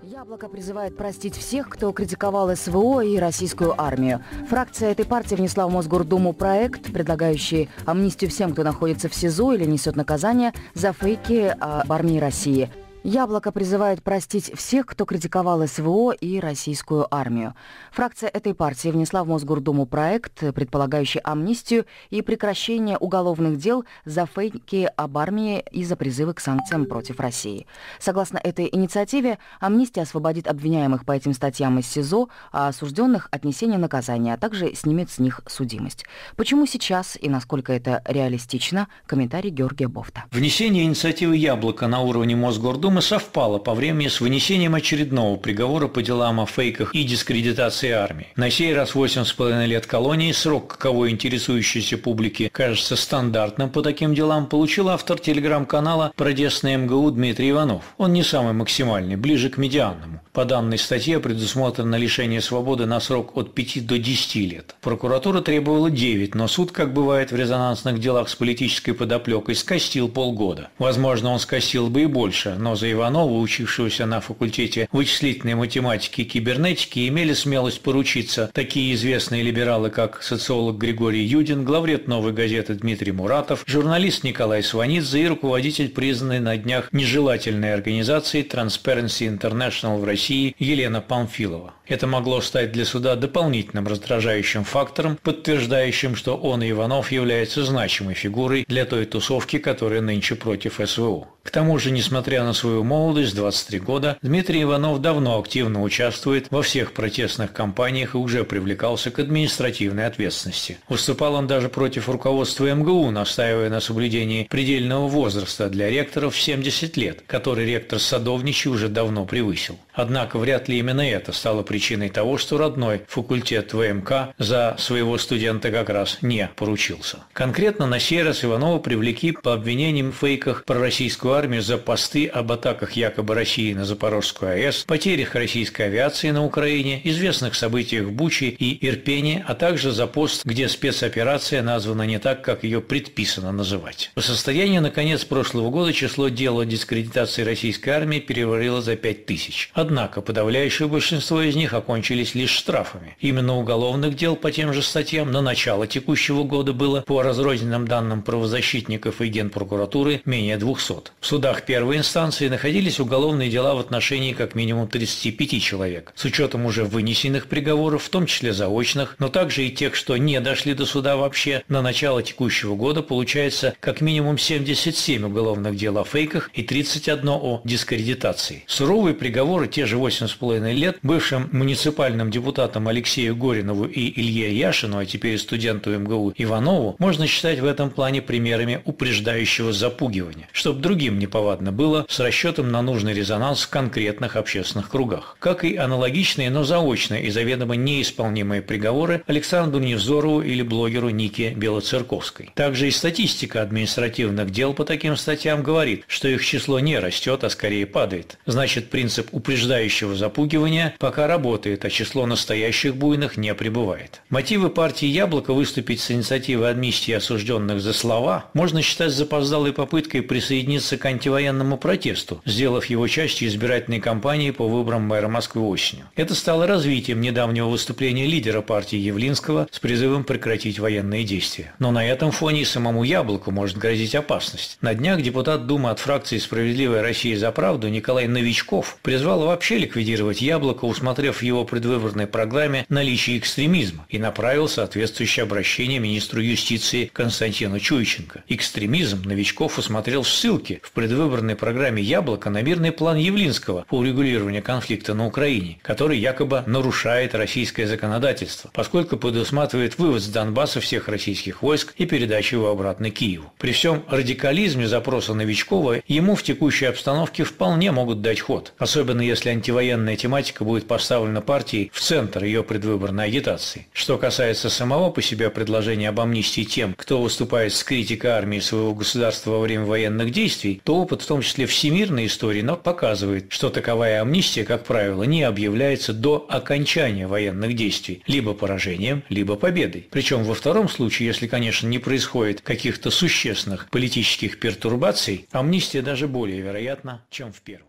Яблоко призывает простить всех, кто критиковал СВО и российскую армию. Фракция этой партии внесла в Мосгордуму проект, предлагающий амнистию всем, кто находится в СИЗО или несет наказание за фейки об армии России. Яблоко призывает простить всех, кто критиковал СВО и российскую армию. Фракция этой партии внесла в Мосгордуму проект, предполагающий амнистию и прекращение уголовных дел за фейки об армии и за призывы к санкциям против России. Согласно этой инициативе, амнистия освободит обвиняемых по этим статьям из СИЗО, а осужденных от несения наказания, а также снимет с них судимость. Почему сейчас и насколько это реалистично? Комментарий Георгия Бофта. Внесение инициативы «Яблоко» на уровне Мосгордумы совпало по времени с вынесением очередного приговора по делам о фейках и дискредитации армии. На сей раз 8,5 лет колонии, срок каковой интересующейся публике кажется стандартным по таким делам, получил автор телеграм-канала «Продесный МГУ» Дмитрий Иванов. Он не самый максимальный, ближе к медианному. По данной статье предусмотрено лишение свободы на срок от 5 до 10 лет. Прокуратура требовала 9, но суд, как бывает в резонансных делах с политической подоплекой, скостил полгода. Возможно, он скостил бы и больше, но за Иванова, учившегося на факультете вычислительной математики и кибернетики, имели смелость поручиться такие известные либералы, как социолог Григорий Юдин, главред «Новой газеты» Дмитрий Муратов, журналист Николай Сванидзе и руководитель признанной на днях нежелательной организации Transparency International в России Елена Памфилова. Это могло стать для суда дополнительным раздражающим фактором, подтверждающим, что он и Иванов являются значимой фигурой для той тусовки, которая нынче против СВО. К тому же, несмотря на свою молодость, 23 года, Дмитрий Иванов давно активно участвует во всех протестных кампаниях и уже привлекался к административной ответственности. Выступал он даже против руководства МГУ, настаивая на соблюдении предельного возраста для ректоров в 70 лет, который ректор Садовничий уже давно превысил. Однако вряд ли именно это стало причиной того, что родной факультет ВМК за своего студента как раз не поручился. Конкретно на сей раз Иванова привлекли по обвинениям в фейках про российскую армию за посты об атаках якобы России на Запорожскую АЭС, потерях российской авиации на Украине, известных событиях в Буче и Ирпене, а также за пост, где спецоперация названа не так, как ее предписано называть. По состоянию на конец прошлого года число дел о дискредитации российской армии перевалило за 5000. Однако подавляющее большинство из них окончились лишь штрафами. Именно уголовных дел по тем же статьям на начало текущего года было, по разрозненным данным правозащитников и Генпрокуратуры, менее 200. В судах первой инстанции находились уголовные дела в отношении как минимум 35 человек, с учетом уже вынесенных приговоров, в том числе заочных, но также и тех, что не дошли до суда вообще. На начало текущего года получается как минимум 77 уголовных дел о фейках и 31 о дискредитации. Суровые приговоры, те же 8,5 лет, бывшим муниципальным депутатам Алексею Горинову и Илье Яшину, а теперь студенту МГУ Иванову, можно считать в этом плане примерами упреждающего запугивания, чтобы другим неповадно было, с расчетом на нужный резонанс в конкретных общественных кругах. Как и аналогичные, но заочные и заведомо неисполнимые приговоры Александру Невзорову или блогеру Нике Белоцерковской. Также и статистика административных дел по таким статьям говорит, что их число не растет, а скорее падает. Значит, принцип упреждающего запугивания пока работает, а число настоящих буйных не прибывает. Мотивы партии «Яблоко» выступить с инициативой амнистии осужденных за слова можно считать запоздалой попыткой присоединиться к антивоенному протесту, сделав его частью избирательной кампании по выборам мэра Москвы осенью. Это стало развитием недавнего выступления лидера партии Явлинского с призывом прекратить военные действия. Но на этом фоне и самому «Яблоку» может грозить опасность. На днях депутат Думы от фракции «Справедливая Россия за правду» Николай Новичков призвал вообще ликвидировать «Яблоко», усмотрев в его предвыборной программе наличие экстремизма, и направил соответствующее обращение министру юстиции Константину Чуйченко. Экстремизм Новичков усмотрел в ссылке в предвыборной программе «Яблоко» на мирный план Явлинского по урегулированию конфликта на Украине, который якобы нарушает российское законодательство, поскольку предусматривает вывод с Донбасса всех российских войск и передачу его обратно Киеву. При всем радикализме запроса Новичкова ему в текущей обстановке вполне могут дать ход, особенно если антивоенная тематика будет поставлена партией в центр ее предвыборной агитации. Что касается самого по себе предложения об амнистии тем, кто выступает с критикой армии своего государства во время военных действий, то опыт, в том числе всемирной истории, но показывает, что таковая амнистия, как правило, не объявляется до окончания военных действий, либо поражением, либо победой. Причем во втором случае, если, конечно, не происходит каких-то существенных политических пертурбаций, амнистия даже более вероятна, чем в первом.